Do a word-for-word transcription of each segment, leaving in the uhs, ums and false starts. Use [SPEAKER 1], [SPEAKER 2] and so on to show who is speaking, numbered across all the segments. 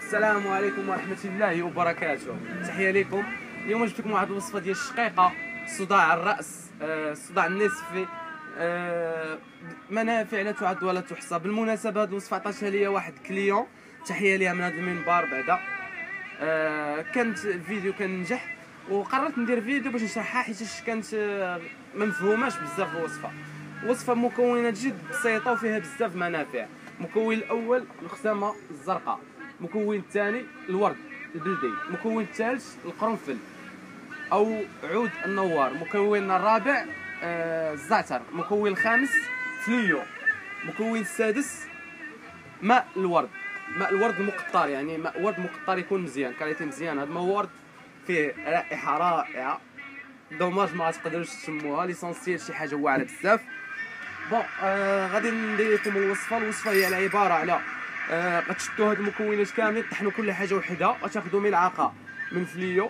[SPEAKER 1] السلام عليكم ورحمة الله وبركاته. تحية لكم. اليوم جبت لكم واحد الوصفة ديال الشقيقة، صداع الرأس، آه، الصداع النصفي، آه، منافع لا تعد ولا تحصى. بالمناسبة هذه الوصفة عطاتها ليا واحد كليون، تحية ليها من هذا المنبر. بعدا آه، كانت الفيديو كان نجح وقررت ندير فيديو باش نشرحها حيت كانت آه، ما مفهوماش بزاف الوصفة. وصفة مكونات جد بسيطة وفيها بزاف منافع. المكون الأول الخزامة الزرقاء، المكون الثاني الورد البلدي، المكون الثالث القرنفل او عود النوار، المكون الرابع آه الزعتر، المكون الخامس فليو، المكون السادس ماء الورد. ماء الورد المقطر، يعني ماء ورد مقطر يكون مزيان، كاليتي مزيان. هذا الماء ورد فيه رائحه رائعه، دوماج ما تقدروش تشموها، ليسونسيال شي حاجه واعره بزاف. بون آه غادي ندير لكم الوصفه. الوصفه هي على عباره على آه غتشدوا هاد المكونات كاملين، طحنوا كل حاجه وحده. غتاخذوا ملعقه من فليو،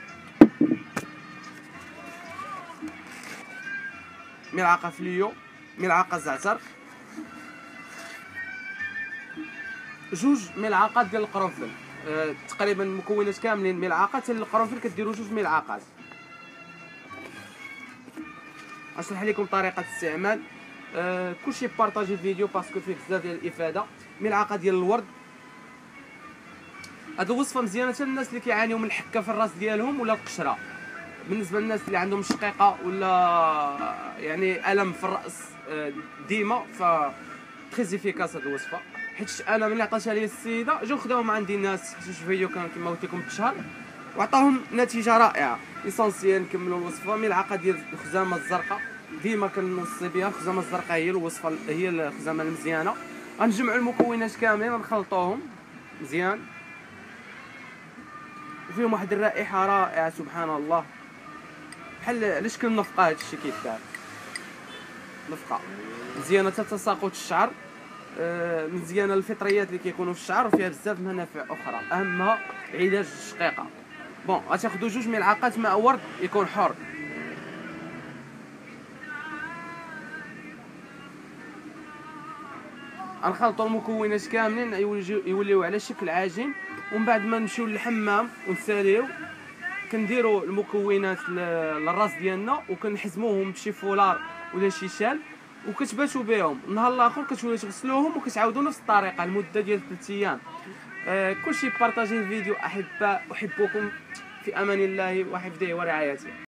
[SPEAKER 1] ملعقه فليو، ملعقه زعتر، جوج ملعقات ديال القرنفل. آه تقريبا المكونات كاملين ملعقه، حتى القرنفل كديروا جوج ملعقات. غنشرح لكم طريقه الاستعمال. آه كلشي بارطاجي الفيديو باسكو فيه بزاف ديال الافاده. ملعقه ديال الورد. هاد الوصفه مزيانه حتى الناس اللي كيعانيو من الحكه في الراس ديالهم ولا القشره. بالنسبه للناس اللي عندهم شقيقه ولا يعني الم في الراس ديما، ف تري افيكاس هاد الوصفه. حيت انا ملي عطاتها لي السيده جاو خداوهم عندي الناس، حيت فيديو كان كما قلت لكم تشهر وعطاهم نتيجه رائعه. ليسونسيال نكملوا الوصفه. ملعقه ديال الخزامه الزرقاء، ديما كنوصي بها. الخزامه الزرقاء هي الوصفه، هي الخزامه المزيانه. غنجمعوا المكونات كاملين ونخلطوهم مزيان، وفيهم واحد الرائحه رائعه سبحان الله، بحال على شكل النفقه. هادشي كيف دار نفقه مزيانه حتى تساقط الشعر، آه مزيانه للفطريات اللي كيكونوا في الشعر، وفيها بزاف منافع اخرى اهمها علاج الشقيقه. بون غتاخذوا جوج ملعقات ماء ورد يكون حر، غنخلطوا المكونات كاملين يوليو على شكل عجين. ومن بعد ما نمشيو للحمام ونساليو، كنديروا المكونات للراس ديالنا وكنحزموهم بشي فولار ولا شي شال وكتباتوا بهم. النهار الاخر كتوليو تغسلوهم وكتعاودوا نفس الطريقه لمده ديال ثلاث ايام. آه كلشي بارطاجي الفيديو احباء، احبكم في امان الله وحفظه ورعايته.